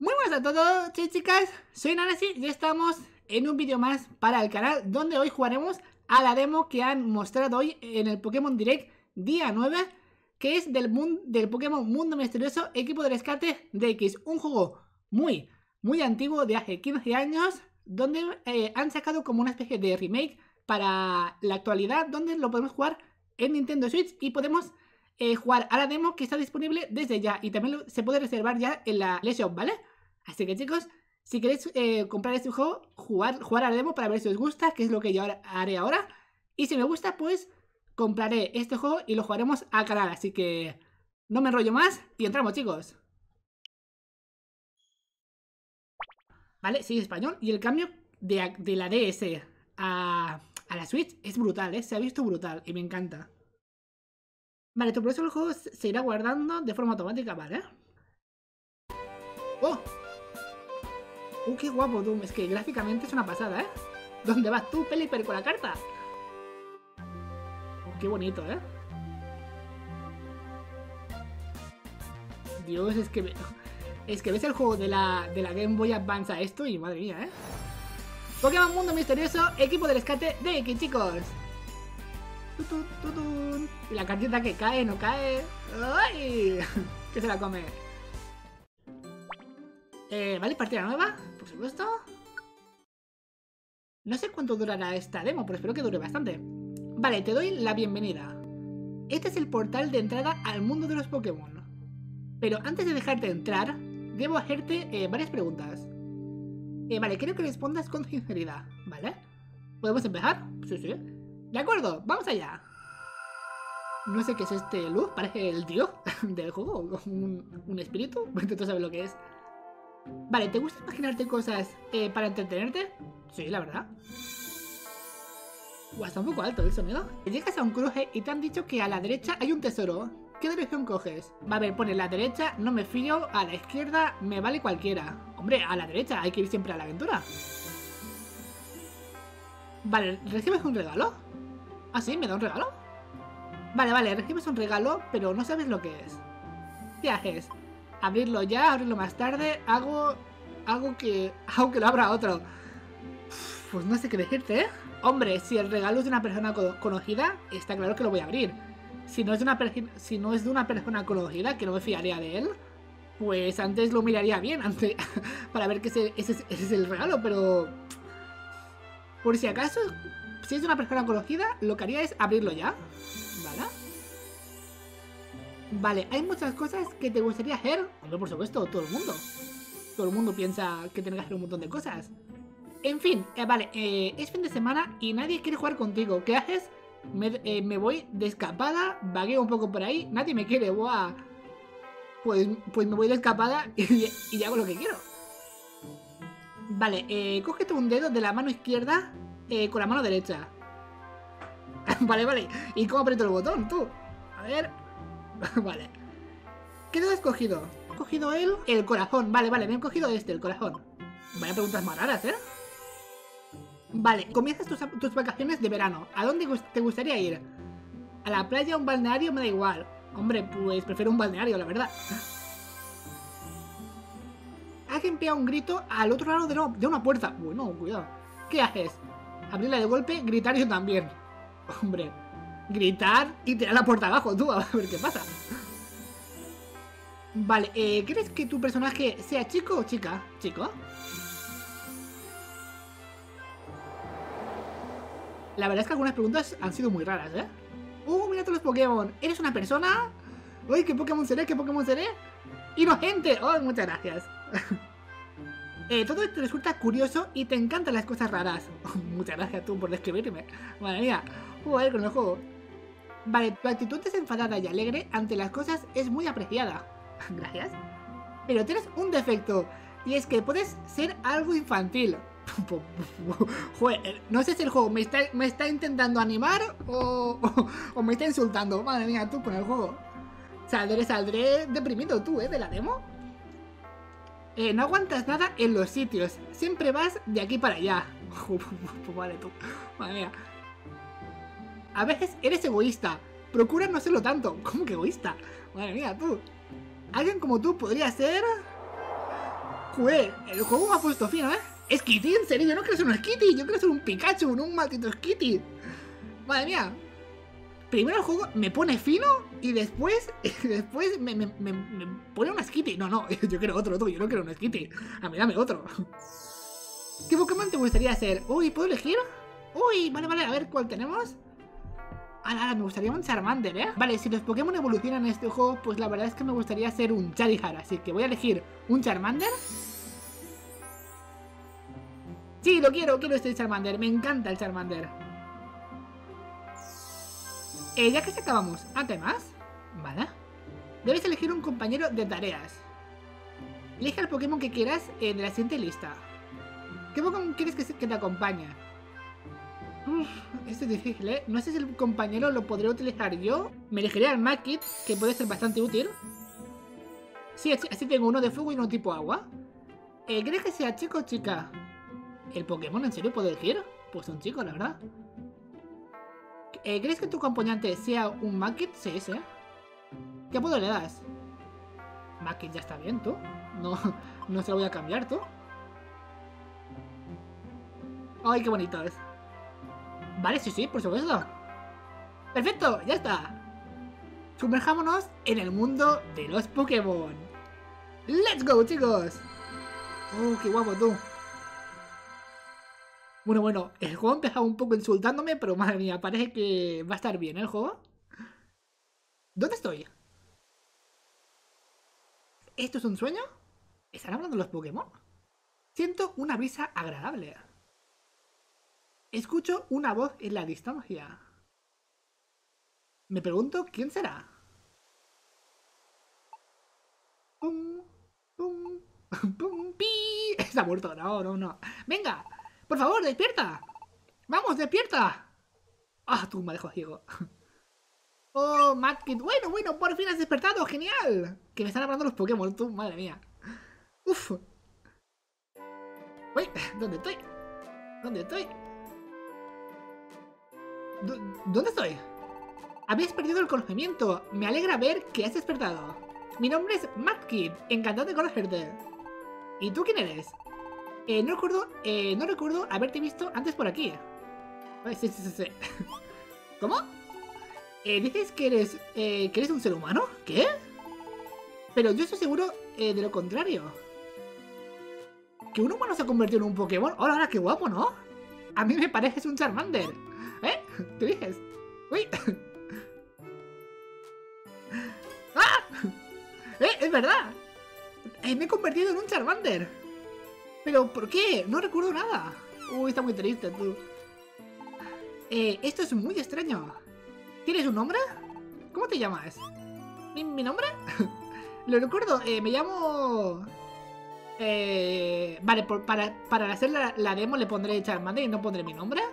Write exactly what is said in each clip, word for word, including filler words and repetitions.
Muy buenas a todos, chicos, chicas, soy Nancy y estamos en un vídeo más para el canal donde hoy jugaremos a la demo que han mostrado hoy en el Pokémon Direct día nueve, que es del, mundo, del Pokémon Mundo Misterioso Equipo de Rescate de X, un juego muy, muy antiguo de hace quince años, donde eh, han sacado como una especie de remake para la actualidad, donde lo podemos jugar en Nintendo Switch y podemos eh, jugar a la demo que está disponible desde ya y también lo, se puede reservar ya en la eShop, ¿vale? Así que chicos, si queréis eh, comprar este juego, jugar, jugar a la demo para ver si os gusta, que es lo que yo haré ahora. Y si me gusta, pues compraré este juego y lo jugaremos al canal. Así que no me enrollo más y entramos, chicos. Vale, sí, español. Y el cambio de, de la D S a, a la Switch es brutal, ¿eh? Se ha visto brutal y me encanta. Vale, por eso el juego se irá guardando de forma automática, ¿vale? ¡Oh! ¡Uh, qué guapo, tú! Es que gráficamente es una pasada, ¿eh? ¿Dónde vas tú, Pelipper, con la carta? Oh, ¡qué bonito, eh! Dios, es que... Es que ves el juego de la, de la Game Boy Advance a esto y madre mía, ¿eh? Pokémon Mundo Misterioso, Equipo de Rescate de X, chicos. Tutun, tutun. Y la cartita que cae, no cae. ¡Ay! Que se la come. Eh, vale, partida nueva, por supuesto. No sé cuánto durará esta demo, pero espero que dure bastante. Vale, te doy la bienvenida. Este es el portal de entrada al mundo de los Pokémon. Pero antes de dejarte entrar, debo hacerte eh, varias preguntas. Eh, vale, quiero que respondas con sinceridad, ¿vale? ¿Podemos empezar? Sí, sí. De acuerdo, vamos allá. No sé qué es este luz, parece el dios del juego, un, un espíritu, intento saber lo que es. Vale, ¿te gusta imaginarte cosas eh, para entretenerte? Sí, la verdad. Uah, está un poco alto el sonido. Llegas a un cruce y te han dicho que a la derecha hay un tesoro. ¿Qué dirección coges? Va a ver, pone la derecha, no me fío, a la izquierda, me vale cualquiera. Hombre, a la derecha, hay que ir siempre a la aventura. Vale, ¿recibes un regalo? ¿Ah, sí? ¿Me da un regalo? Vale, vale, recibes un regalo, pero no sabes lo que es. ¿Qué haces? Abrirlo ya, abrirlo más tarde, hago... Hago que... Hago que lo abra otro. Pues no sé qué decirte, ¿eh? Hombre, si el regalo es de una persona co conocida, está claro que lo voy a abrir. Si no es de una, si no es de una persona conocida, que no me fiaría de él, pues antes lo miraría bien, antes para ver que ese, ese, ese es el regalo, pero... Por si acaso, si es de una persona conocida, lo que haría es abrirlo ya, ¿vale? Vale, hay muchas cosas que te gustaría hacer. Hombre, por supuesto, todo el mundo. Todo el mundo piensa que tiene que hacer un montón de cosas. En fin, eh, vale, eh, es fin de semana y nadie quiere jugar contigo. ¿Qué haces? Me, eh, me voy de escapada, vagueo un poco por ahí, nadie me quiere, ¡buah! Pues, pues me voy de escapada y, y hago lo que quiero. Vale, eh, cógete un dedo de la mano izquierda eh, con la mano derecha. Vale, vale. ¿Y cómo aprieto el botón, tú? A ver... Vale. ¿Qué dedo has cogido? ¿He cogido el, el corazón? Vale, vale, me he cogido este, el corazón. Vaya preguntas más raras, ¿eh? Vale, comienzas tus, tus vacaciones de verano. ¿A dónde te gustaría ir? ¿A la playa o un balneario? Me da igual. Hombre, pues prefiero un balneario, la verdad. Alguien pega un grito al otro lado de, no, de una puerta. Bueno, cuidado. ¿Qué haces? Abrirla de golpe, gritar yo también. Hombre, gritar y tirar la puerta abajo, tú, a ver qué pasa. Vale, eh, ¿quieres que tu personaje sea chico o chica? ¿Chico? La verdad es que algunas preguntas han sido muy raras, ¿eh? ¡Uh, mira todos los Pokémon! ¿Eres una persona? ¡Uy, qué Pokémon seré! ¿Qué Pokémon seré? ¡Inocente! ¡Oh, muchas gracias! eh, todo esto resulta curioso y te encantan las cosas raras. Muchas gracias tú por describirme. Madre mía. Joder, con el juego. Vale, tu actitud desenfadada y alegre ante las cosas es muy apreciada. Gracias. Pero tienes un defecto. Y es que puedes ser algo infantil. Joder, no sé si el juego me está, me está intentando animar o, o, o me está insultando. Madre mía, tú con el juego. Saldré, saldré deprimido tú, ¿eh? De la demo. Eh, no aguantas nada en los sitios. Siempre vas de aquí para allá. Vale, tú. Madre mía. A veces eres egoísta. Procura no serlo tanto. ¿Cómo que egoísta? Madre mía, tú. Alguien como tú podría ser... Joder, el juego me ha puesto fino, ¿eh? Skitty, en serio, yo no quiero ser un Skitty, yo quiero ser un Pikachu, no un maldito Skitty. Madre mía. Primero el juego me pone fino y después, y después me, me, me, me pone un Skitty. No, no, yo quiero otro, otro, yo no quiero un Skitty. A mí dame otro. ¿Qué Pokémon te gustaría ser? Uy, ¿puedo elegir? Uy, vale, vale, a ver cuál tenemos. Ahora, me gustaría un Charmander, ¿eh? Vale, si los Pokémon evolucionan en este juego, pues la verdad es que me gustaría ser un Charizard. Así que voy a elegir un Charmander. Sí, lo quiero, quiero este Charmander. Me encanta el Charmander. Eh, ya que se acabamos, ¿ah, qué más? Vale. Debes elegir un compañero de tareas. Elige al Pokémon que quieras eh, de la siguiente lista. ¿Qué Pokémon quieres que, se, que te acompañe? Uf, esto es difícil, ¿eh? No sé si el compañero lo podré utilizar yo. Me elegiría al Mudkip, que puede ser bastante útil. Sí, así, así tengo uno de fuego y uno tipo agua. Eh, ¿Crees que sea chico o chica? ¿El Pokémon en serio puedo elegir? Pues un chico, la verdad. Eh, ¿Crees que tu acompañante sea un Mudkip? Sí, sí. ¿Qué apodo le das? Mudkip ya está bien, tú. No, no se lo voy a cambiar, tú. Ay, qué bonito es. Vale, sí, sí, por supuesto. Perfecto, ya está. Sumerjámonos en el mundo de los Pokémon. ¡Let's go, chicos! ¡Oh, qué guapo tú! Bueno, bueno, el juego empezaba un poco insultándome, pero madre mía, parece que va a estar bien, ¿eh, el juego? ¿Dónde estoy? ¿Esto es un sueño? ¿Están hablando los Pokémon? Siento una brisa agradable. Escucho una voz en la distancia. Me pregunto quién será. Pum, pum, pum, pi. Está muerto, no, no, no. Venga, por favor, despierta. Vamos, despierta. Ah, tú me dejo ciego. Oh, Mudkip. Bueno, bueno, por fin has despertado, genial. Que me están hablando los Pokémon, tú, madre mía. Uf. Uy, ¿dónde estoy? ¿Dónde estoy? ¿Dónde estoy? Habías perdido el conocimiento. Me alegra ver que has despertado. Mi nombre es Mudkip. Encantado de conocerte. ¿Y tú quién eres? Eh, no recuerdo, eh, no recuerdo haberte visto antes por aquí. Ay, sí, sí, sí, sí. ¿Cómo? Eh, ¿Dices que eres, eh, que eres un ser humano? ¿Qué? Pero yo estoy seguro eh, de lo contrario. ¿Que un humano se ha convertido en un Pokémon? ¡Hola, hola, qué guapo!, ¿no? A mí me pareces un Charmander. ¿Eh? ¿Qué dices? ¡Uy! ¡Ah! ¡Eh! ¡Es verdad! Eh, me he convertido en un Charmander. ¿Pero por qué? No recuerdo nada. Uy, está muy triste, tú. Eh, esto es muy extraño. ¿Tienes un nombre? ¿Cómo te llamas? ¿Mi, mi nombre? Lo recuerdo, eh, me llamo... Eh, vale, por, para, para hacer la, la demo le pondré Charmander y no pondré mi nombre.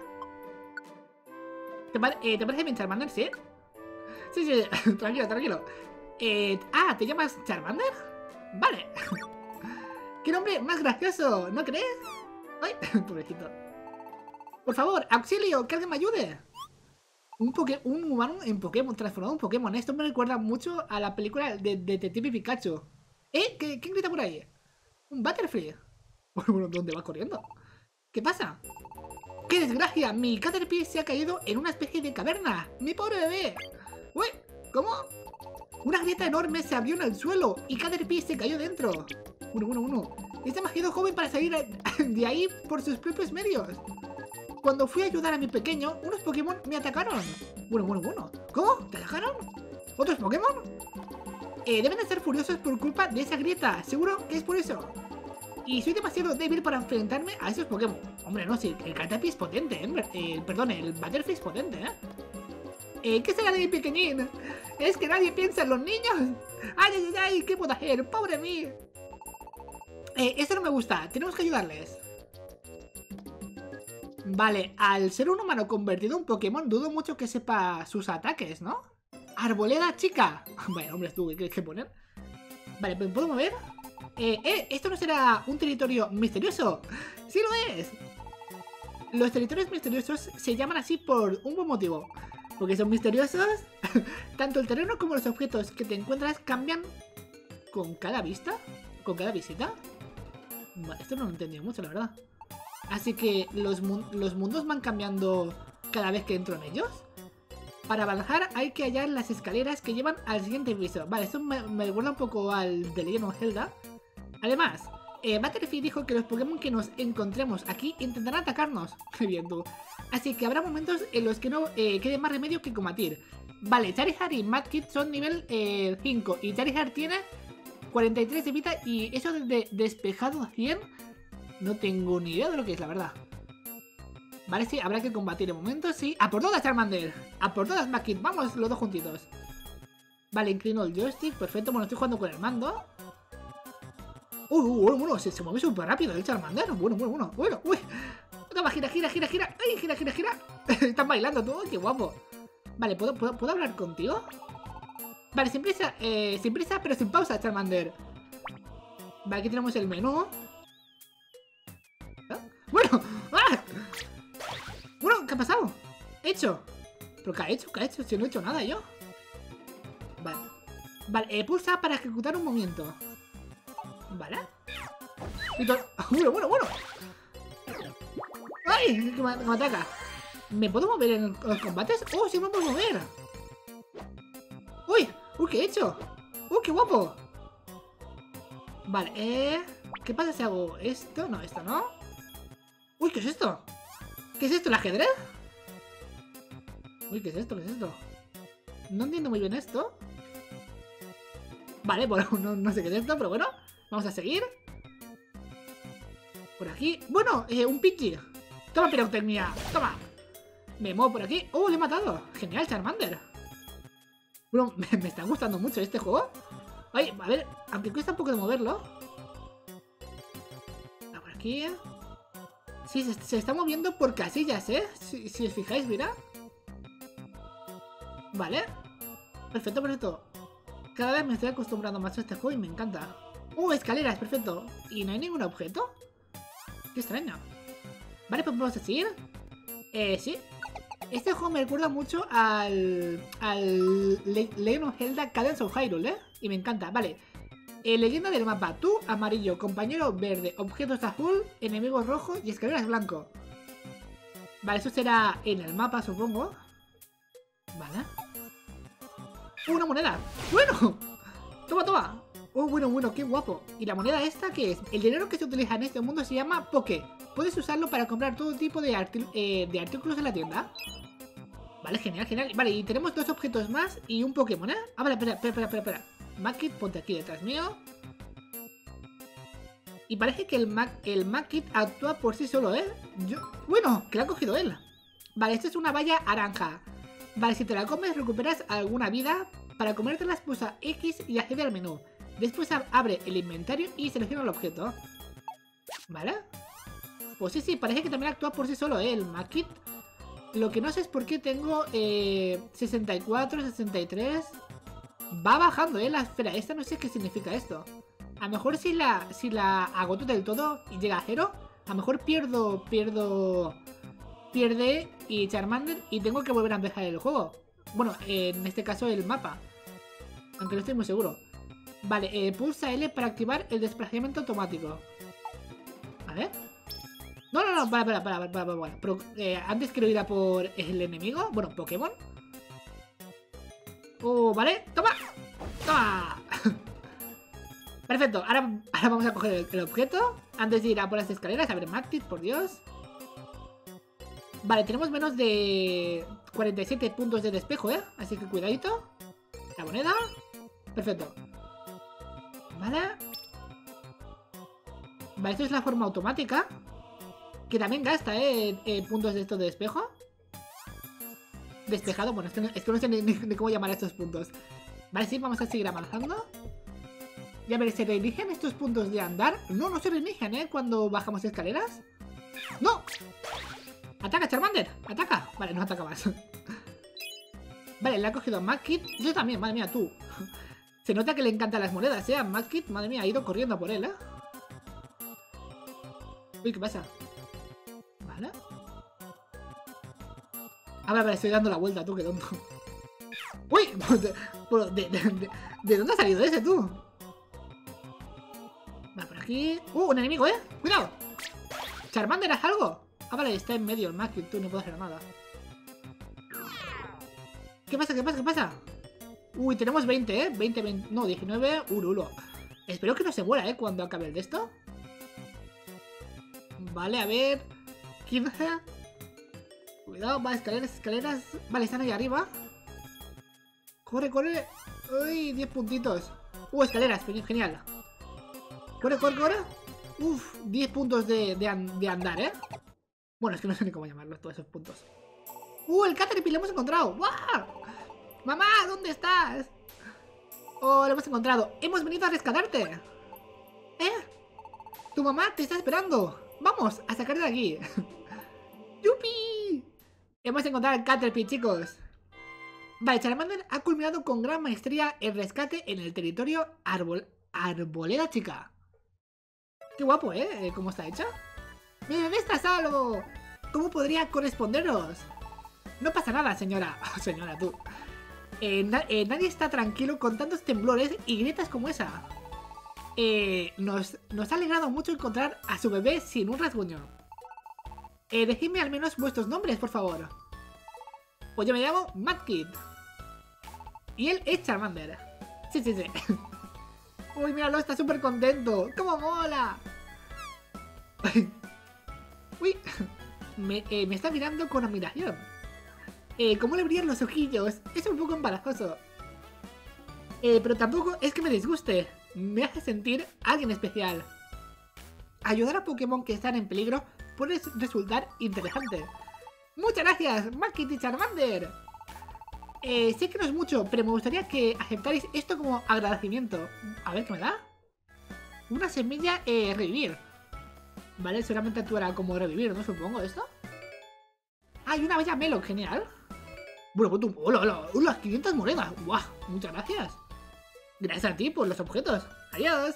¿Te, eh, ¿te parece bien Charmander? ¿Sí? Sí, sí, tranquilo, tranquilo. Eh, ah, ¿te llamas Charmander? Vale. ¡Qué nombre más gracioso! ¿No crees? ¡Ay! Pobrecito. Por favor, auxilio, que alguien me ayude. Un, poké un humano en Pokémon, transformado en Pokémon. Esto me recuerda mucho a la película de Detective Pikachu. ¿Eh? ¿Qué, ¿Quién grita por ahí? Un Butterfree. Bueno, ¿dónde va corriendo? ¿Qué pasa? ¡Qué desgracia! Mi Caterpie se ha caído en una especie de caverna. ¡Mi pobre bebé! ¡Uy! ¿Cómo? Una grieta enorme se abrió en el suelo y Caterpie se cayó dentro. Uno, uno, uno. Es demasiado joven para salir de ahí por sus propios medios. Cuando fui a ayudar a mi pequeño, unos Pokémon me atacaron. Bueno, bueno, bueno. ¿Cómo? ¿Te atacaron? ¿Otros Pokémon? Eh, deben de estar furiosos por culpa de esa grieta. Seguro que es por eso. Y soy demasiado débil para enfrentarme a esos Pokémon. Hombre, no, sí, el Caterpie es potente, ¿eh? eh perdón, el Butterfree es potente, ¿eh? Eh, ¿Qué será de mi pequeñín? Es que nadie piensa en los niños. ¡Ay, ay, ay! ¿Qué puedo hacer? ¡Pobre mí! Eh, esto no me gusta. Tenemos que ayudarles. Vale, al ser un humano convertido en Pokémon, dudo mucho que sepa sus ataques, ¿no? ¡Arboleda chica! Vale, hombre, tú, ¿qué tienes que poner? Vale, ¿me puedo mover? Eh, eh, ¿esto no será un territorio misterioso? ¡Sí lo es! Los territorios misteriosos se llaman así por un buen motivo. Porque son misteriosos. Tanto el terreno como los objetos que te encuentras cambian con cada vista, con cada visita. Vale, esto no lo he entendido mucho, la verdad. Así que los, mun los mundos van cambiando cada vez que entro en ellos. Para avanzar hay que hallar las escaleras que llevan al siguiente piso. Vale, esto me, me recuerda un poco al de Legend of Zelda. Además, eh, Butterfree dijo que los Pokémon que nos encontremos aquí intentarán atacarnos. Qué bien tú. Así que habrá momentos en los que no eh, quede más remedio que combatir. Vale, Charizard y Mudkip son nivel eh, cinco. Y Charizard tiene cuarenta y tres de vida. Y eso de despejado cien, no tengo ni idea de lo que es, la verdad. Vale, sí, habrá que combatir de momento, sí. ¡A por todas, Charmander! ¡A por todas, Mudkip! Vamos, los dos juntitos. Vale, inclino el joystick, perfecto. Bueno, estoy jugando con el mando. Uy, uy, bueno, bueno, se, se mueve súper rápido el Charmander. Bueno, bueno, bueno, bueno, uy. Toma, gira, gira, gira, gira. ¡Ay, gira, gira, gira! Están bailando todo, qué guapo. Vale, ¿puedo, puedo, ¿puedo hablar contigo? Vale, sin prisa, eh, sin prisa, pero sin pausa, Charmander. Vale, aquí tenemos el menú. ¿Ah? Bueno, ¡ah! Bueno, ¿qué ha pasado? ¿Hecho? ¿Pero qué ha hecho? ¿Qué ha hecho? Si no he hecho nada yo. Vale. Vale, eh, pulsa para ejecutar un movimiento. Vale. Y bueno, bueno, bueno. ¡Ay! Que me, que me ataca. ¿Me puedo mover en los combates? ¡Oh, sí me puedo mover! ¡Uy! ¡Uy, qué he hecho! ¡Uy, qué guapo! Vale, eh... ¿qué pasa si hago esto? No, esto no. ¡Uy, qué es esto! ¿Qué es esto, el ajedrez? Uy, ¿qué es esto? ¿Qué es esto? No entiendo muy bien esto. Vale, bueno, no, no sé qué es esto, pero bueno. Vamos a seguir. Por aquí. Bueno, eh, un Pidgey. Toma pirotecnia. Toma. Me muevo por aquí. ¡Oh, le he matado! Genial, Charmander. Bueno, me, me está gustando mucho este juego. Ay, a ver, aunque cuesta un poco de moverlo. Por aquí. Sí, se, se está moviendo por casillas, ¿eh? Si, si os fijáis, mira. Vale. Perfecto, perfecto. Cada vez me estoy acostumbrando más a este juego y me encanta. ¡Uh, escaleras! Perfecto. ¿Y no hay ningún objeto? Qué extraño. Vale, pues vamos a seguir. Eh, sí. Este juego me recuerda mucho al... Al... Le Legend of Zelda Cadence of Hyrule, ¿eh? Y me encanta. Vale. Eh, leyenda del mapa. Tú, amarillo. Compañero, verde. Objetos azul. Enemigos rojo. Y escaleras blanco. Vale, eso será en el mapa, supongo. Vale. ¡Uh, una moneda! ¡Bueno! ¡Toma, toma! ¡Oh, bueno, bueno! ¡Qué guapo! ¿Y la moneda esta qué es? El dinero que se utiliza en este mundo se llama Poké. Puedes usarlo para comprar todo tipo de, arti eh, de artículos en la tienda. Vale, genial, genial. Vale, y tenemos dos objetos más y un Pokémon, ¿eh? Ah, vale, espera, espera, espera, espera. Mudkip, ponte aquí detrás mío. Y parece que el, Mac el Mudkip actúa por sí solo, ¿eh? Yo... Bueno, que lo ha cogido él. Vale, esto es una valla naranja. Vale, si te la comes recuperas alguna vida. Para comértelas pulsa X y accede al menú. Después abre el inventario y selecciona el objeto. ¿Vale? Pues sí, sí, parece que también actúa por sí solo, ¿eh? El Mudkip. Lo que no sé es por qué tengo eh, sesenta y cuatro, sesenta y tres. Va bajando, ¿eh? La esfera esta, no sé qué significa esto. A lo mejor si la, si la agoto del todo y llega a cero, a lo mejor pierdo, pierdo... Pierde y Charmander y tengo que volver a empezar el juego. Bueno, eh, en este caso el mapa. Aunque no estoy muy seguro. Vale, eh, pulsa L para activar el desplazamiento automático. Vale. No, no, no, para, para, para, para, para, para. Pero, eh, antes quiero ir a por el enemigo. Bueno, Pokémon. Oh, vale, toma. Toma. Perfecto, ahora, ahora vamos a coger el, el objeto. Antes de ir a por las escaleras. A ver, Mudkip, por Dios. Vale, tenemos menos de cuarenta y siete puntos de despejo, ¿eh? Así que cuidadito. La moneda. Perfecto. Vale. Vale, esto es la forma automática. Que también gasta, ¿eh? eh puntos de esto de despejo. Despejado. Bueno, es que no, es que no sé ni, ni cómo llamar a estos puntos. Vale, sí, vamos a seguir avanzando. Y a ver, ¿se reinigian estos puntos de andar? No, no se reinigian, ¿eh? Cuando bajamos escaleras. ¡No! ¡Ataca, Charmander! ¡Ataca! Vale, no ataca más. Vale, le ha cogido a Mudkip. Yo también, madre mía, tú. Se nota que le encantan las monedas, ¿eh? A Mudkip, madre mía, ha ido corriendo por él, ¿eh? Uy, ¿qué pasa? Vale. A ver, a ver, estoy dando la vuelta, tú, qué tonto. ¡Uy! ¿De, de, de, de, ¿de dónde ha salido ese, tú? Vale, por aquí. aquí. ¡Uh! Un enemigo, ¿eh? ¡Cuidado! ¿Charmander, haz algo? Ah, vale, está en medio el Mudkip, tú no puedes hacer nada. ¿Qué pasa? ¿Qué pasa? ¿Qué pasa? Uy, tenemos veinte, ¿eh? veinte, veinte... No, diecinueve. Urulo. Espero que no se muera, ¿eh? Cuando acabe el de esto. Vale, a ver... quince. Cuidado, va, escaleras, escaleras. Vale, están ahí arriba. Corre, corre. Uy, diez puntitos. Uh, escaleras, genial. Corre, corre, corre. Uf, diez puntos de, de, an de andar, ¿eh? Bueno, es que no sé ni cómo llamarlos todos esos puntos. Uh, el Caterpie lo hemos encontrado. ¡Wow! Mamá, ¿dónde estás? Oh, lo hemos encontrado. Hemos venido a rescatarte. ¿Eh? Tu mamá te está esperando. Vamos a sacar de aquí. ¡Yupi! Hemos encontrado al Caterpie, chicos. Vale, Charmander ha culminado con gran maestría el rescate en el territorio Arbol Arboleda Chica. Qué guapo, ¿eh? ¿Cómo está hecha? ¡Mi bebé está a salvo! ¿Cómo podría corresponderos? No pasa nada, señora. Oh, señora, tú. Eh, na eh, nadie está tranquilo con tantos temblores y grietas como esa. Eh, nos, nos ha alegrado mucho encontrar a su bebé sin un rasguño. Eh, decidme al menos vuestros nombres, por favor. Pues yo me llamo Mudkip. Y él es Charmander. Sí, sí, sí. Uy, míralo, está súper contento. ¡Cómo mola! Uy, me, eh, me está mirando con admiración. Eh, ¿Cómo le brillan los ojillos? Es un poco embarazoso. Eh, pero tampoco es que me disguste. Me hace sentir alguien especial. Ayudar a Pokémon que están en peligro puede resultar interesante. ¡Muchas gracias, Mudkip y Charmander! Eh, sé que no es mucho, pero me gustaría que aceptarais esto como agradecimiento. A ver, ¿qué me da? Una semilla, eh, revivir. Vale, seguramente actuará como revivir, ¿no? Supongo esto. Ah, y una bella Melo, genial. Bueno, pues tú... ¡Hola, hola! ¡Hola! quinientas monedas! ¡Guau! Muchas gracias. Gracias a ti por los objetos. ¡Adiós!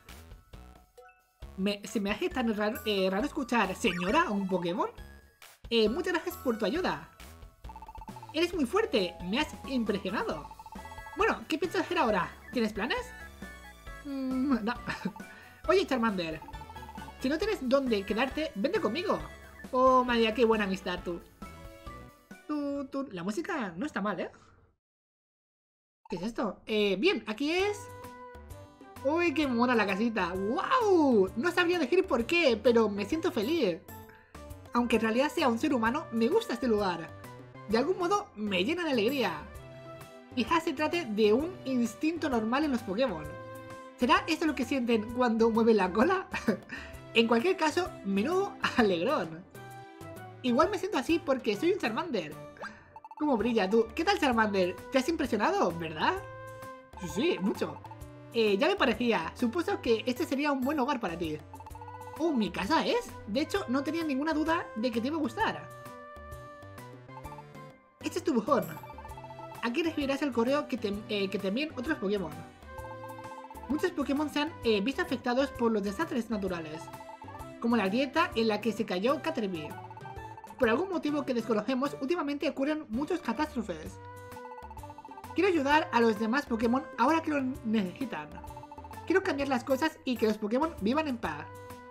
Me, se me hace tan raro, eh, raro escuchar señora a un Pokémon. Eh, muchas gracias por tu ayuda. Eres muy fuerte. Me has impresionado. Bueno, ¿qué piensas hacer ahora? ¿Tienes planes? Mm, no. Oye, Charmander. Si no tienes dónde quedarte, vente conmigo. Oh, María, qué buena amistad tú. Tú, tú. La música no está mal, ¿eh? ¿Qué es esto? Eh, bien, aquí es... Uy, qué mona la casita. ¡Wow! No sabría decir por qué, pero me siento feliz. Aunque en realidad sea un ser humano, me gusta este lugar. De algún modo, me llena de alegría. Quizás se trate de un instinto normal en los Pokémon. ¿Será esto lo que sienten cuando mueven la cola? En cualquier caso, menudo alegrón. Igual me siento así porque soy un Charmander. ¿Cómo brilla tú? ¿Qué tal, Charmander? ¿Te has impresionado, verdad? Sí, sí, mucho. Eh, ya me parecía. Supuesto que este sería un buen hogar para ti. Oh, ¿mi casa es? De hecho, no tenía ninguna duda de que te iba a gustar. Este es tu buzón. Aquí recibirás el correo que te, eh, que te envíen otros Pokémon. Muchos Pokémon se han eh, visto afectados por los desastres naturales, como la grieta en la que se cayó Caterpie. Por algún motivo que desconocemos, últimamente ocurren muchas catástrofes. Quiero ayudar a los demás Pokémon ahora que lo necesitan. Quiero cambiar las cosas y que los Pokémon vivan en paz.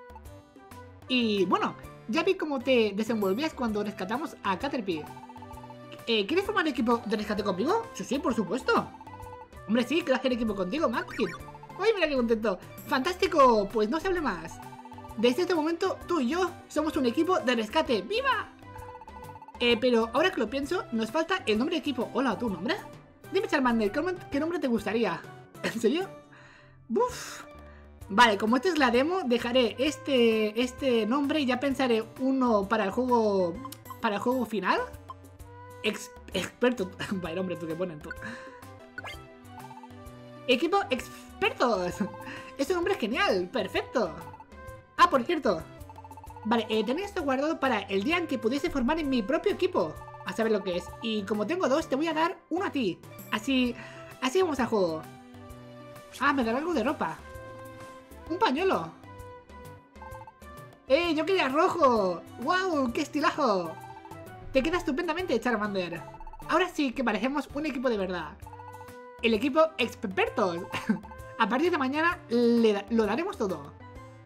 Y bueno, ya vi cómo te desenvolvías cuando rescatamos a Caterpie. Eh, ¿Quieres formar equipo de rescate conmigo? Sí, sí, por supuesto. Hombre, sí, quiero hacer equipo contigo, Mudkip. ¡Ay, mira qué contento! ¡Fantástico! Pues no se hable más. Desde este momento, tú y yo somos un equipo de rescate. ¡Viva! Eh, pero ahora que lo pienso, nos falta el nombre de equipo. Hola, ¿tu nombre? Dime, Charmander, ¿qué nombre te gustaría? ¿En serio? ¡Buf! Vale, como esta es la demo, dejaré este, este nombre y ya pensaré uno para el juego, para el juego final. Ex, experto. Vale, hombre, tú que ponen tú. Equipo expertos. Es un nombre genial, perfecto. Ah, por cierto. Vale, eh, tenía esto guardado para el día en que pudiese formar en mi propio equipo. A saber lo que es. Y como tengo dos, te voy a dar uno a ti. Así, así vamos al juego. Ah, me dará algo de ropa. Un pañuelo. ¡Eh, yo quería rojo! ¡Wow! ¡Qué estilazo! Te queda estupendamente, Charmander. Ahora sí que parecemos un equipo de verdad. El equipo expertos. A partir de mañana le da lo daremos todo.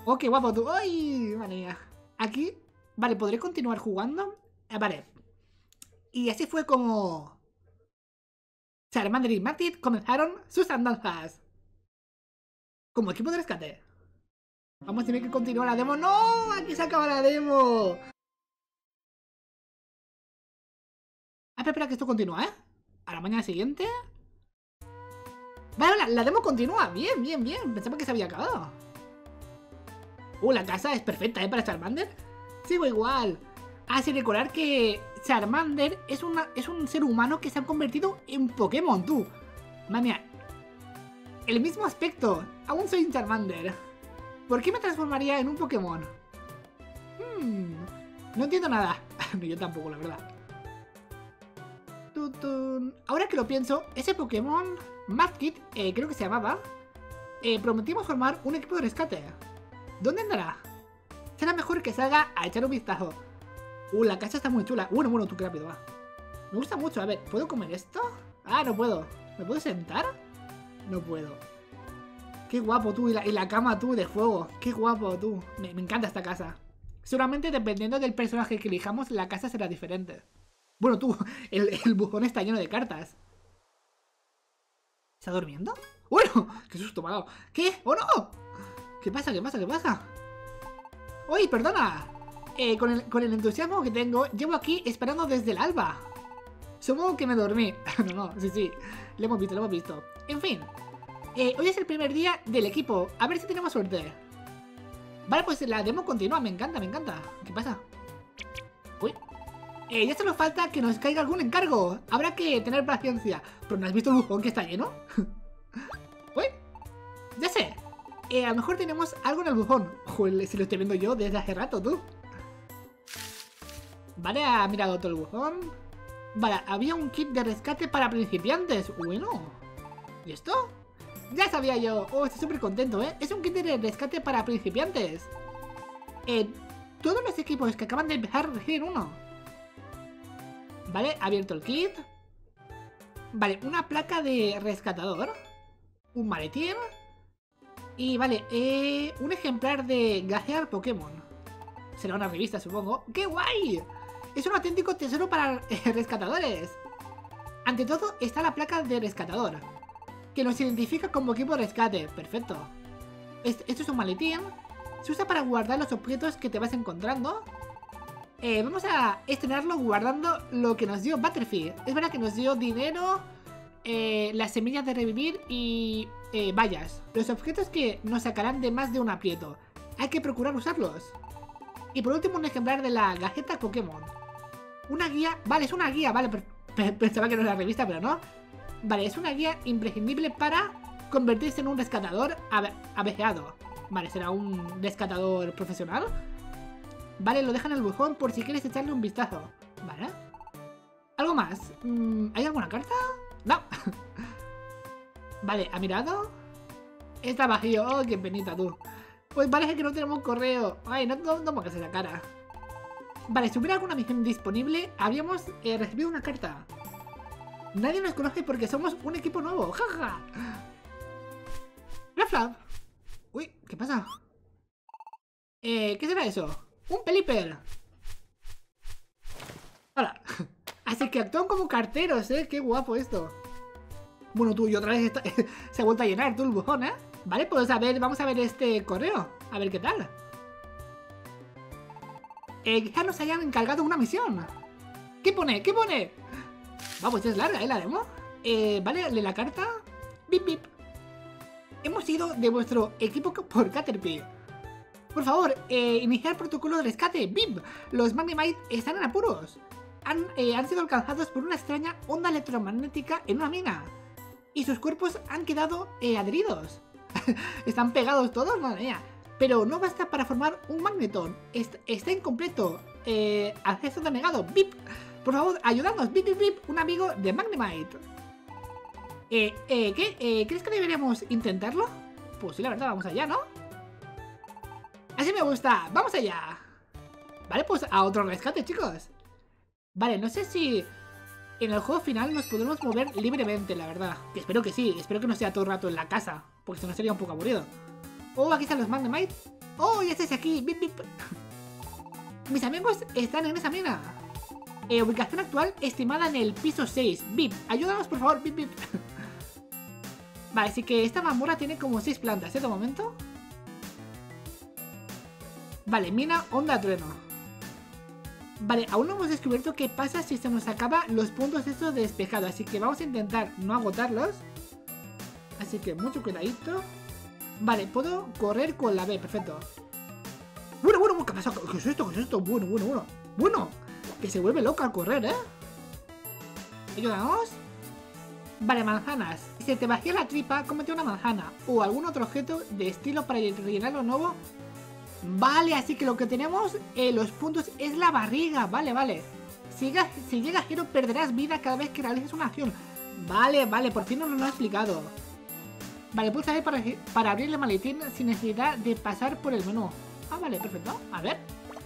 Oh, qué guapo tú. ¡Ay! Madre mía. Aquí, vale, ¿podré continuar jugando? Eh, vale. Y así fue como Charmander y Magnemite comenzaron sus andanzas como equipo de rescate. Vamos a tener que continuar la demo. ¡No! Aquí se acaba la demo. Ah, espera, espera, que esto continúa, ¿eh? A la mañana siguiente. Vale, la, la demo continúa. Bien, bien, bien. Pensaba que se había acabado. Uh, la casa es perfecta, ¿eh? Para Charmander. Sigo igual. Ah, sí, recordar que Charmander es, una, es un ser humano que se ha convertido en Pokémon, tú. Madre mía. El mismo aspecto. Aún soy un Charmander. ¿Por qué me transformaría en un Pokémon? Hmm, no entiendo nada. No, yo tampoco, la verdad. Tutun. Ahora que lo pienso, ese Pokémon, Mudkip, eh, creo que se llamaba, eh, prometimos formar un equipo de rescate. ¿Dónde andará? Será mejor que salga a echar un vistazo. Uh, la casa está muy chula. Bueno, bueno, tú qué rápido, va. Me gusta mucho. A ver, ¿puedo comer esto? Ah, no puedo. ¿Me puedo sentar? No puedo. Qué guapo tú. Y la, y la cama tú de fuego. Qué guapo tú. Me, me encanta esta casa. Seguramente dependiendo del personaje que elijamos, la casa será diferente. Bueno, tú, el, el buzón está lleno de cartas. ¿Está durmiendo? ¡Bueno! ¡Qué susto me ha dado! ¿Qué? ¡Oh no! ¿Qué pasa? ¿Qué pasa? ¿Qué pasa? ¡Uy, perdona! Eh, con, el, con el entusiasmo que tengo, llevo aquí esperando desde el alba. Supongo que me dormí. No, no, sí, sí. Lo hemos visto, lo hemos visto. En fin. Eh, hoy es el primer día del equipo. A ver si tenemos suerte. Vale, pues la demo continúa. Me encanta, me encanta. ¿Qué pasa? Uy. Eh, ya solo falta que nos caiga algún encargo. Habrá que tener paciencia. ¿Pero no has visto el buzón que está lleno? Uy. Ya sé. Eh, a lo mejor tenemos algo en el buzón. Joder, si lo estoy viendo yo desde hace rato, tú. Vale, ha mirado todo el buzón. Vale, había un kit de rescate para principiantes. Bueno. ¿Y esto? Ya sabía yo. Oh, estoy súper contento, ¿eh? Es un kit de rescate para principiantes. Eh, todos los equipos que acaban de empezar reciben uno. Vale, abierto el kit. Vale, una placa de rescatador. Un maletín. Y vale, eh, un ejemplar de Gajear Pokémon. Será una revista, supongo. ¡Qué guay! Es un auténtico tesoro para eh, rescatadores. Ante todo está la placa de rescatador, que nos identifica como equipo de rescate. Perfecto. Este, esto es un maletín. Se usa para guardar los objetos que te vas encontrando. Eh, vamos a estrenarlo guardando lo que nos dio Butterfree. Es verdad que nos dio dinero, eh, las semillas de revivir y eh, vallas. Los objetos que nos sacarán de más de un aprieto. Hay que procurar usarlos. Y por último un ejemplar de la Gaceta Pokémon. Una guía, vale, es una guía, vale, pensaba que no era la revista, pero no. Vale, es una guía imprescindible para convertirse en un rescatador abejeado. Vale, será un rescatador profesional. Vale, lo deja en el buzón por si quieres echarle un vistazo. Vale. ¿Algo más? ¿Hay alguna carta? No. Vale, ¿ha mirado? Está vacío. Oh, qué penita tú. Pues parece que no tenemos correo. Ay, no, no, no pongas esa cara. Vale, si hubiera alguna misión disponible, habíamos eh, recibido una carta. Nadie nos conoce porque somos un equipo nuevo. Jaja. Flap. Uy, ¿qué pasa? Eh, ¿qué será eso? Un Pelipper. Hola. Así que actúan como carteros, ¿eh? Qué guapo esto. Bueno, tú y otra vez está... se ha vuelto a llenar tú el buzón, ¿eh? Vale, pues a ver, vamos a ver este correo. A ver qué tal. Eh, quizás nos hayan encargado una misión. ¿Qué pone? ¿Qué pone? Vamos, es larga, ¿eh? La demo. Eh, vale, lee la carta. Bip, bip. Hemos ido de vuestro equipo por Caterpie. Por favor, eh, iniciar protocolo de rescate. Bip. Los Magnemite están en apuros. Han, eh, han sido alcanzados por una extraña onda electromagnética en una mina. Y sus cuerpos han quedado eh, adheridos. Están pegados todos, madre mía. Pero no basta para formar un Magneton. Est está incompleto. Eh, acceso denegado. Bip. Por favor, ayudadnos. Bip, bip, bip. Un amigo de Magnemite. Eh, eh, ¿qué? Eh, ¿Crees que deberíamos intentarlo? Pues sí, la verdad, vamos allá, ¿no? Así me gusta. Vamos allá. Vale, pues a otro rescate, chicos. Vale, no sé si en el juego final nos podemos mover libremente, la verdad. Que espero que sí. Espero que no sea todo el rato en la casa, porque si no sería un poco aburrido. Oh, aquí están los Magnemite. ¡Oh, ya estáis aquí! ¡Bip, bip! Mis amigos están en esa mina. Eh, ubicación actual estimada en el piso seis. Bip, ayúdanos por favor, bip, bip. Vale, así que esta mazmorra tiene como seis plantas, ¿eh? De momento. Vale, mina onda trueno. Vale, aún no hemos descubierto qué pasa si se nos acaba los puntos estos de despejado. Así que vamos a intentar no agotarlos. Así que mucho cuidadito. Vale, puedo correr con la B, perfecto. Bueno, bueno, ¿qué pasa? ¿Qué es esto? ¿Qué es esto? Bueno, bueno, bueno. Bueno, que se vuelve loca al correr, ¿eh? Ayúdanos. Vale, manzanas. Si se te vacía la tripa, cómete una manzana o algún otro objeto de estilo para rellenar lo nuevo. Vale, así que lo que tenemos en los puntos es la barriga. Vale, vale. Si llegas, si llegas a Hero perderás vida cada vez que realices una acción. Vale, vale, por fin nos lo ha explicado. Vale, pulsa B para, para abrir el maletín sin necesidad de pasar por el menú. Ah, vale, perfecto. A ver.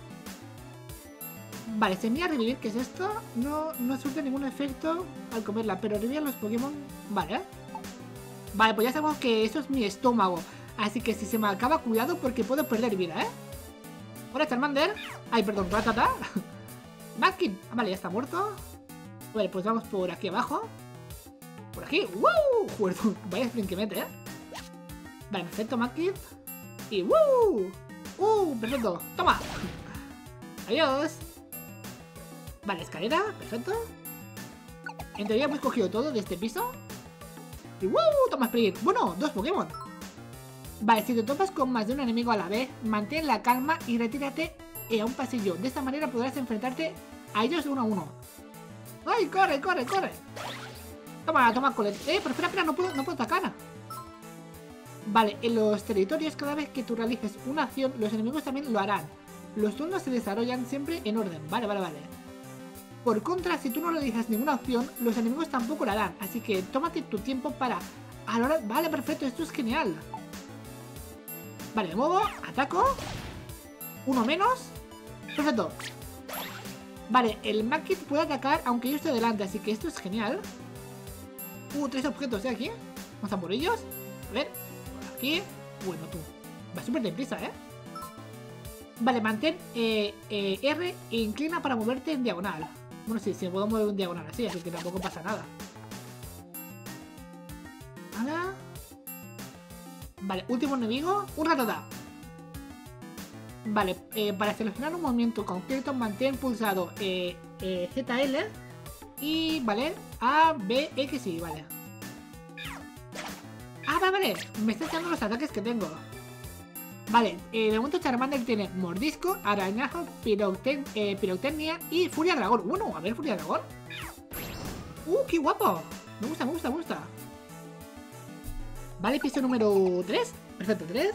Vale, semilla revivir, ¿qué es esto? No, no surte ningún efecto al comerla, pero reviven los Pokémon. Vale. Vale, pues ya sabemos que eso es mi estómago. Así que si se me acaba, cuidado porque puedo perder vida, ¿eh? Hola, Charmander. Ay, perdón, Ratata. Baskin. Ah, vale, ya está muerto. Vale, pues vamos por aquí abajo. Por aquí. ¡Wow! Joder, vaya sprint que mete, ¿eh? Vale, perfecto, Mankit. Y ¡wow! ¡Uh! Perfecto. ¡Toma! Adiós. Vale, escalera. Perfecto. En teoría hemos cogido todo de este piso. Y ¡wow! Toma sprint. Bueno, dos Pokémon. Vale, si te topas con más de un enemigo a la vez, mantén la calma y retírate a un pasillo. De esta manera podrás enfrentarte a ellos uno a uno. ¡Ay, corre, corre, corre! Toma, toma, colet. Eh, pero espera, espera, no puedo, no puedo atacar. Vale, en los territorios, cada vez que tú realices una acción, los enemigos también lo harán. Los turnos se desarrollan siempre en orden. Vale, vale, vale. Por contra, si tú no realizas ninguna acción, los enemigos tampoco lo harán. Así que tómate tu tiempo para... A la hora... Vale, perfecto, esto es genial. Vale, me muevo, ataco. Uno menos. Perfecto. Vale, el Mankit puede atacar aunque yo esté delante, así que esto es genial. Uh, tres objetos de aquí. Vamos a por ellos. A ver, por aquí. Bueno, tú. Va súper deprisa, ¿eh? Vale, mantén eh, eh, R e inclina para moverte en diagonal. Bueno, sí, sí, puedo mover en diagonal así, así que tampoco pasa nada. Hola. Vale, último enemigo. Un Rattata. Vale, eh, para seleccionar un movimiento concreto, mantén pulsado eh, eh, Z L y, vale, A, B, X, Y, vale. Ah, vale, vale, me está echando los ataques que tengo. Vale, eh, de momento Charmander tiene Mordisco, Arañazo, pirocten eh, Pirotecnia y Furia Dragón. Bueno, a ver, Furia Dragón. ¡Uh, qué guapo! Me gusta, me gusta, me gusta. Vale, piso número tres. Perfecto, tres.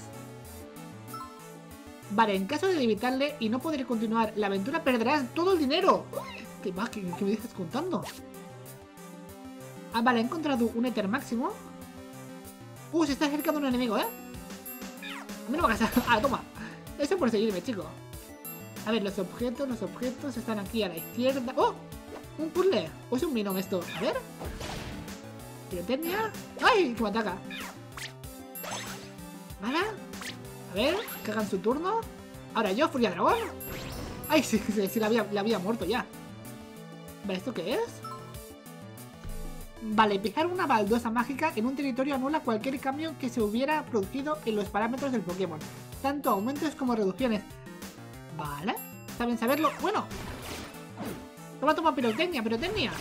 Vale, en caso de evitarle y no poder continuar la aventura, perderás todo el dinero. ¿Qué más? ¿Qué, qué me estás contando? Ah, vale, he encontrado un Ether máximo. Uh, se está acercando un enemigo, ¿eh? A mí no me va a casar. Ah, toma. Eso por seguirme, chico. A ver, los objetos, los objetos están aquí a la izquierda. ¡Oh! Un puzzle. ¿O es un minón esto? A ver. Pirotecnia. ¡Ay! Que me ataca. Vale. A ver, que hagan su turno. Ahora yo, Furia Dragón. Ay, sí, sí, sí, la había, la había muerto ya. Vale, ¿esto qué es? Vale, fijar una baldosa mágica en un territorio anula cualquier cambio que se hubiera producido en los parámetros del Pokémon. Tanto aumentos como reducciones. Vale, está bien saberlo. Bueno. Toma, toma, pirotecnia, pirotecnia.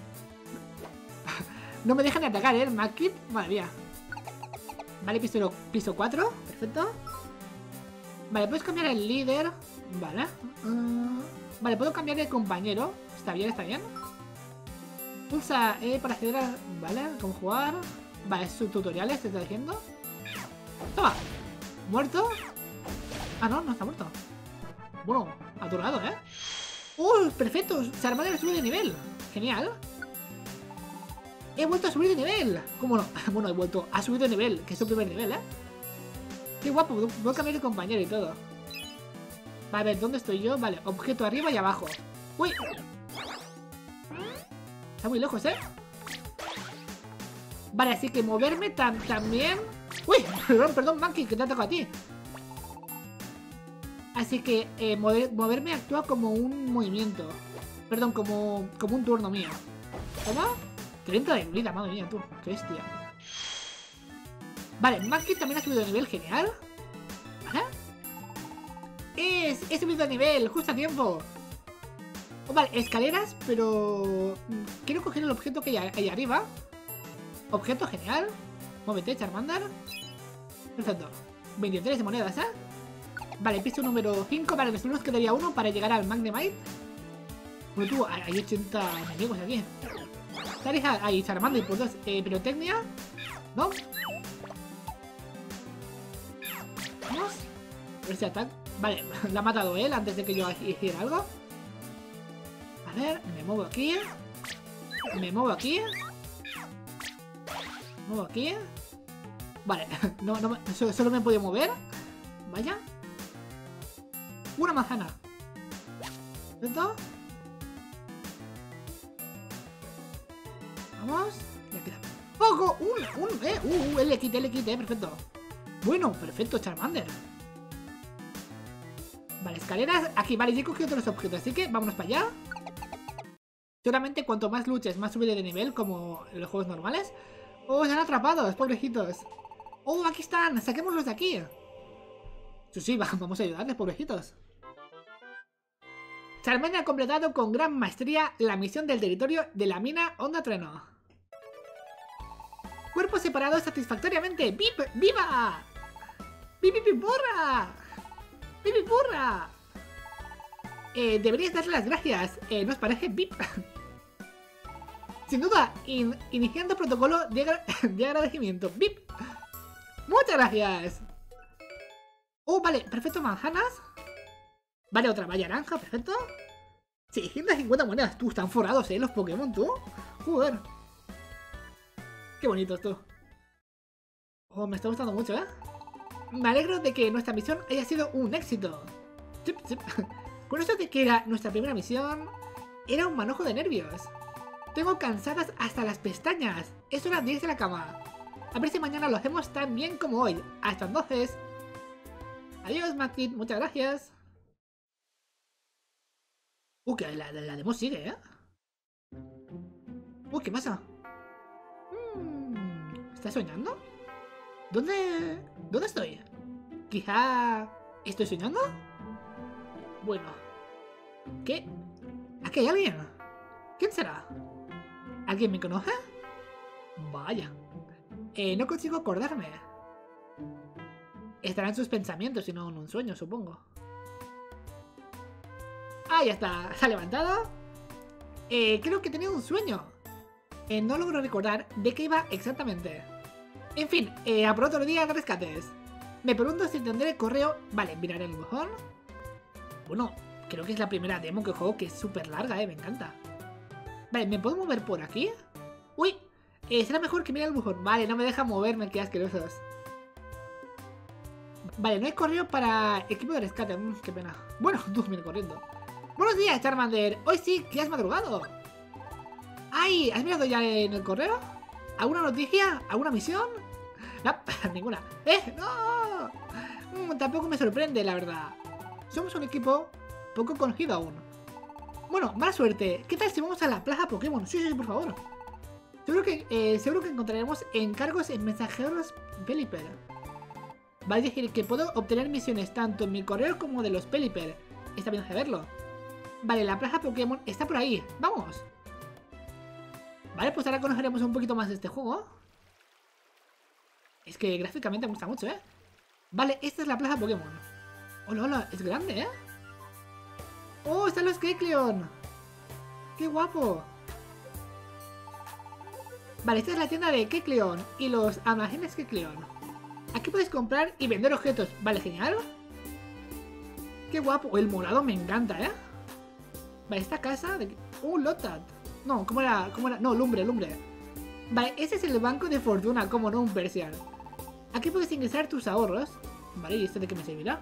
No me dejan de atacar, ¿eh? El Mankit. Madre mía. Vale, piso, piso cuatro. Perfecto. Vale, puedes cambiar el líder. Vale. Uh, vale, puedo cambiar de compañero. Está bien, está bien. Pulsa E para acceder a... Vale, cómo jugar. Vale, sus tutoriales, te está diciendo. Toma. ¿Muerto? Ah, no, no está muerto. Bueno, aturado, ¿eh? ¡Uh, perfecto! Charmander sube de nivel. Genial. He vuelto a subir de nivel. ¿Cómo no? Bueno, he vuelto a subir de nivel, que es el primer nivel, ¿eh? Qué guapo, puedo cambiar de compañero y todo. Vale, a ver, ¿dónde estoy yo? Vale, objeto arriba y abajo. ¡Uy! Está muy lejos, ¿eh? Vale, así que moverme tam también... ¡Uy! Perdón, perdón, Mankit, que te ataco a ti. Así que eh, mover, moverme actúa como un movimiento. Perdón, como, como un turno mío. ¿Toma? treinta de vida, madre mía, tú. Qué bestia. Vale, Mankey también ha subido de nivel, genial. ¿Vale? Es, he subido de nivel, justo a tiempo. Oh, vale, escaleras, pero... quiero coger el objeto que hay ahí arriba. Objeto, genial. Móvete, Charmander. Perfecto. veintitrés de monedas, ¿eh? Vale, piso número cinco. Vale, solo nos quedaría uno para llegar al Magnemite. Bueno, tú, hay ochenta enemigos aquí. Dale, ahí, Charmander por dos. Eh, pirotecnia. ¿No? Vamos. A ver si ataca. Vale, la ha matado él antes de que yo hiciera algo. A ver, me muevo aquí. Me muevo aquí. Me muevo aquí. Vale, no, no, solo, solo me puedo mover. Vaya. Una manzana. ¿Perfecto? Vamos. Ya queda poco. Un, un, eh. Uh, uh, le quité, le quité. Perfecto. Bueno, perfecto, Charmander. Vale, escaleras. Aquí, vale, ya he cogido todos los objetos. Así que vámonos para allá. Seguramente cuanto más luches, más subiré de nivel, como en los juegos normales. Oh, se han atrapado, pobrecitos. Oh, aquí están. Saquémoslos de aquí. Sí, sí, vamos a ayudarles, pobrecitos. Charmander ha completado con gran maestría la misión del territorio de la mina Onda Trueno. Cuerpo separado satisfactoriamente. ¡Vip! ¡Viva! ¡Vip, vip, vip, burra! ¡Vip, vip, burra! Eh, deberías darle las gracias. Eh, ¿No os parece, Vip? Sin duda, in iniciando protocolo de, agra de agradecimiento. ¡Vip! ¡Muchas gracias! Oh, vale, perfecto, manzanas. Vale, otra valla naranja, perfecto. seiscientas cincuenta monedas. Tú, están forrados, eh, los Pokémon, tú. Joder. Qué bonitos, tú. Oh, me está gustando mucho, eh. Me alegro de que nuestra misión haya sido un éxito. Chip, chip. Con esto de que era nuestra primera misión, era un manojo de nervios. Tengo cansadas hasta las pestañas. Es hora de irse a la cama. A ver si mañana lo hacemos tan bien como hoy. Hasta entonces. Adiós, Matkit. Muchas gracias. Uh, que la, la, la demo sigue, ¿eh? Uh, ¿qué pasa? Hmm, ¿estás soñando? ¿Dónde... ¿Dónde estoy? ¿Quizá... ¿estoy soñando? Bueno. ¿Qué? ¿Aquí hay alguien? ¿Quién será? ¿Alguien me conoce? Vaya. Eh, no consigo acordarme. Estará en sus pensamientos y no en un sueño, supongo. Ah, ya está. ¿Se ha levantado? Eh, creo que tenía un sueño. Eh, no logro recordar de qué iba exactamente. En fin, eh, a por otro día de rescates. Me pregunto si tendré correo... Vale, miraré el buzón. Bueno, creo que es la primera demo que juego que es súper larga, eh, me encanta. Vale, ¿me puedo mover por aquí? ¡Uy! Eh, será mejor que mire el buzón. Vale, no me deja moverme, qué asquerosos. Vale, no hay correo para equipo de rescate. Mm, qué pena. Bueno, tú viene corriendo. Buenos días, Charmander. Hoy sí que has madrugado. ¡Ay! ¿Has mirado ya en el correo? ¿Alguna noticia? ¿Alguna misión? No, ninguna. ¡Eh! ¡No! Mm, tampoco me sorprende, la verdad. Somos un equipo poco conocido aún. Bueno, mala suerte. ¿Qué tal si vamos a la plaza Pokémon? Sí, sí, por favor. Seguro que, eh, seguro que encontraremos encargos en mensajeros Pelipper. Va a decir que puedo obtener misiones tanto en mi correo como de los Pelipper. Está bien saberlo. Vale, la plaza Pokémon está por ahí. ¡Vamos! Vale, pues ahora conoceremos un poquito más de este juego. Es que gráficamente me gusta mucho, ¿eh? Vale, esta es la plaza Pokémon. Hola, hola, es grande, ¿eh? ¡Oh, están los Kecleon! ¡Qué guapo! Vale, esta es la tienda de Kecleon y los almacenes Kecleon. Aquí puedes comprar y vender objetos. Vale, genial. ¡Qué guapo! El morado me encanta, ¿eh? Vale, esta casa de... ¡Oh, Lotat! No, ¿cómo era? ¿Cómo era? No, lumbre, lumbre. Vale, este es el banco de fortuna, como no un Persian. Aquí puedes ingresar tus ahorros. Vale, ¿y esto de qué me servirá?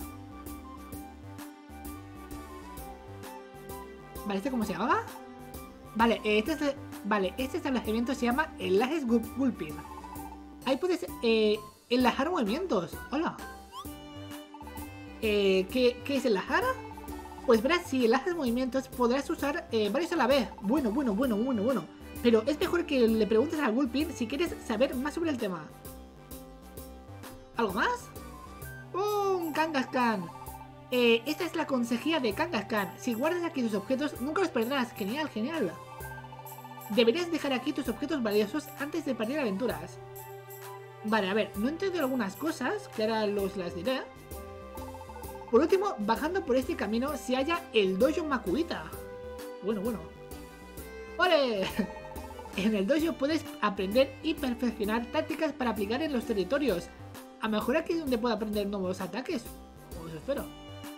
Vale, ¿este cómo se llamaba? Vale, este, es, vale, este establecimiento se llama Enlaces Gulpin. Ahí puedes eh, enlazar movimientos. Hola. Eh, ¿qué, ¿Qué es el azar? Pues verás, si enlazas movimientos podrás usar eh, varios a la vez. Bueno, bueno, bueno, bueno, bueno. Pero es mejor que le preguntes a Gulpin si quieres saber más sobre el tema. ¿Algo más? ¡Oh, un Kangaskhan! Eh, esta es la consejía de Kangaskhan. Si guardas aquí tus objetos, nunca los perderás. Genial, genial. Deberías dejar aquí tus objetos valiosos antes de partir aventuras. Vale, a ver, no entiendo algunas cosas, que ahora los las diré. Por último, bajando por este camino se halla el Dojo Makuhita. Bueno, bueno. ¡Ole! En el dojo puedes aprender y perfeccionar tácticas para aplicar en los territorios. A lo mejor aquí es donde puedo aprender nuevos ataques. O eso espero.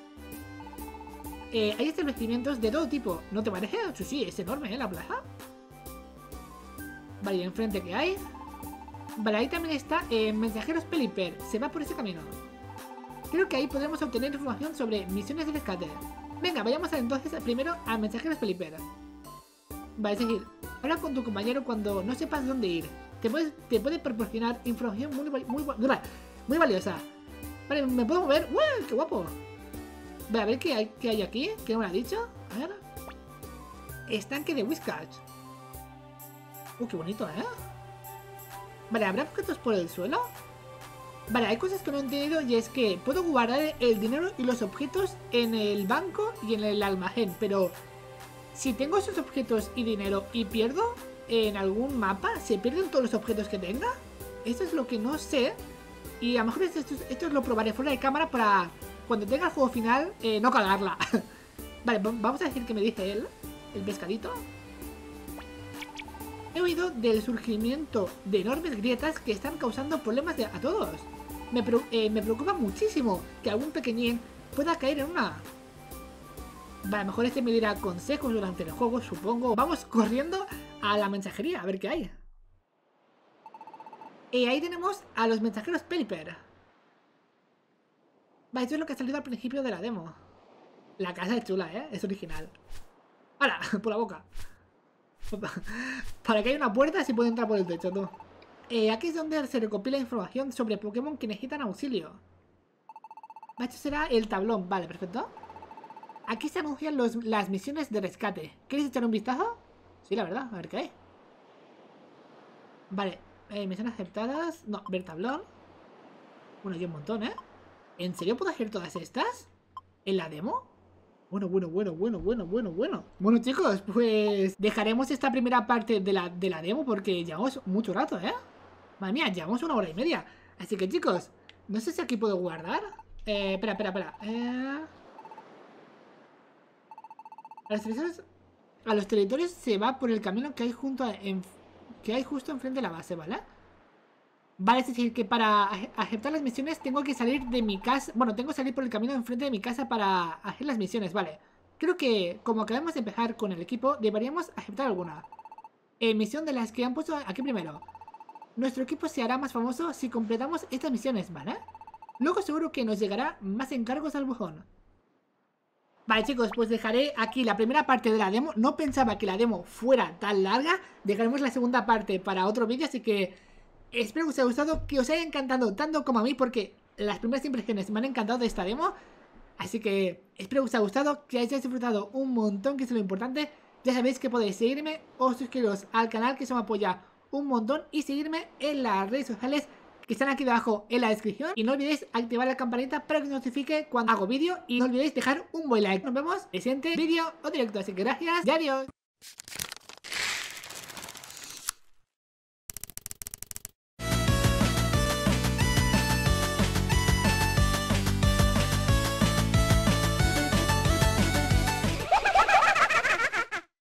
Eh, hay establecimientos de todo tipo. ¿No te parece? Sí, sí, es enorme, ¿eh? La plaza. Vale, ¿y enfrente qué hay? Vale, ahí también está eh, Mensajeros Pelipper. Se va por ese camino. Creo que ahí podremos obtener información sobre misiones de rescate. Venga, vayamos entonces primero a Mensajeros Pelipper. Vale, es decir, habla con tu compañero cuando no sepas dónde ir. Te, puedes, te puede proporcionar información muy, muy, muy, muy valiosa. Vale, ¿me puedo mover? ¡Uy, qué guapo! Vale, a ver qué hay, qué hay aquí. ¿Qué me lo ha dicho? A ver. Estanque de Whiscash. Uh, qué bonito, ¿eh? Vale, ¿habrá objetos por el suelo? Vale, hay cosas que no he entendido y es que puedo guardar el dinero y los objetos en el banco y en el almacén, pero si tengo esos objetos y dinero y pierdo en algún mapa, ¿se pierden todos los objetos que tenga? Esto es lo que no sé y a lo mejor esto, esto, esto lo probaré fuera de cámara para cuando tenga el juego final eh, no cagarla. Vale, vamos a decir que me dice él, el pescadito. He oído del surgimiento de enormes grietas que están causando problemas de, a todos. Me, pre eh, me preocupa muchísimo que algún pequeñín pueda caer en una. Vale, a lo mejor este me dirá consejos durante el juego, supongo. Vamos corriendo a la mensajería, a ver qué hay. Y ahí tenemos a los mensajeros Pelipper. Vale, esto es lo que ha salido al principio de la demo. La casa es chula, ¿eh? Es original. ¡Hala! Por la boca. Para que haya una puerta si puede entrar por el techo, tú. Eh, aquí es donde se recopila información sobre Pokémon que necesitan auxilio. Esto será el tablón, vale, perfecto. Aquí se anuncian los, las misiones de rescate. ¿Quieres echar un vistazo? Sí, la verdad, a ver qué hay. Vale, eh, misiones aceptadas. No, ver tablón. Bueno, hay un montón, ¿eh? ¿En serio puedo hacer todas estas? ¿En la demo? Bueno, bueno, bueno, bueno, bueno, bueno, bueno. Bueno, chicos, pues dejaremos esta primera parte de la, de la demo porque llevamos mucho rato, ¿eh? Madre mía, llevamos una hora y media. Así que, chicos, no sé si aquí puedo guardar. Eh, espera, espera, espera. Eh... A los, territorios, a los territorios se va por el camino que hay junto a, en, que hay justo enfrente de la base, ¿vale? Vale, es decir, que para aceptar las misiones tengo que salir de mi casa. Bueno, tengo que salir por el camino enfrente de mi casa para hacer las misiones, vale. Creo que, como acabamos de empezar con el equipo, deberíamos aceptar alguna. Eh, misión de las que han puesto aquí primero. Nuestro equipo se hará más famoso si completamos estas misiones, ¿vale? Luego seguro que nos llegará más encargos al buzón. Vale, chicos, pues dejaré aquí la primera parte de la demo. No pensaba que la demo fuera tan larga. Dejaremos la segunda parte para otro vídeo, así que espero que os haya gustado, que os haya encantado tanto como a mí, porque las primeras impresiones me han encantado de esta demo. Así que espero que os haya gustado, que hayáis disfrutado un montón, que es lo importante. Ya sabéis que podéis seguirme o suscribiros al canal, que eso me apoya un montón, y seguirme en las redes sociales que están aquí debajo en la descripción. Y no olvidéis activar la campanita para que os notifique cuando hago vídeo. Y no olvidéis dejar un buen like. Nos vemos en el siguiente vídeo o directo. Así que gracias y adiós.